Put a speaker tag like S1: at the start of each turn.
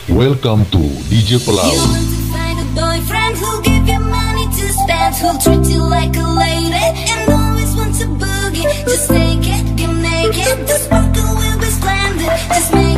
S1: Welcome to DJ
S2: You
S1: Palau.
S2: want to find a boyfriend who'll give you money to spend, who'll treat you like a lady and always want to boogie. Just take it, get naked, the sparkle will be splendid. Just make